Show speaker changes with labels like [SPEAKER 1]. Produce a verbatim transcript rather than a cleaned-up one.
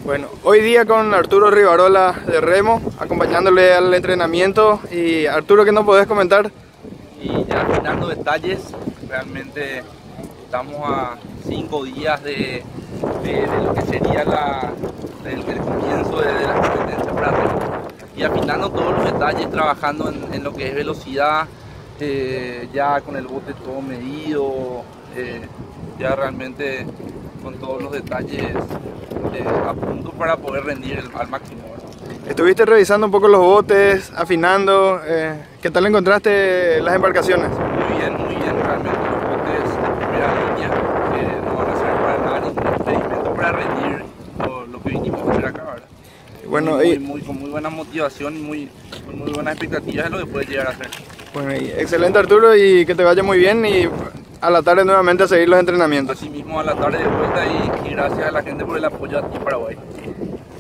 [SPEAKER 1] Bueno, hoy día con Arturo Rivarola de Remo, acompañándole al entrenamiento. Y Arturo, ¿qué nos podés comentar?
[SPEAKER 2] Y ya afinando detalles, realmente estamos a cinco días de, de, de lo que sería la, el, el comienzo de, de la competencia para Remo. Y afinando todos los detalles, trabajando en, en lo que es velocidad, eh, ya con el bote todo medido, eh, ya realmente con todos los detalles eh, a punto para poder rendir el, al máximo, ¿verdad?
[SPEAKER 1] Estuviste revisando un poco los botes, afinando. Eh, ¿qué tal encontraste las embarcaciones?
[SPEAKER 2] Muy bien, muy bien, realmente los botes de primera línea que no van a ser para nada ningún impedimento para rendir lo, lo que vinimos a hacer acá, ¿verdad?
[SPEAKER 1] Bueno,
[SPEAKER 2] muy,
[SPEAKER 1] y,
[SPEAKER 2] muy, con muy buena motivación y muy, con muy buenas expectativas de lo que puede llegar a ser.
[SPEAKER 1] bueno, y excelente, Arturo, y que te vaya muy bien, y a la tarde nuevamente a seguir los entrenamientos.
[SPEAKER 2] Así mismo a la tarde de vuelta y, y gracias a la gente por el apoyo a ti, Paraguay.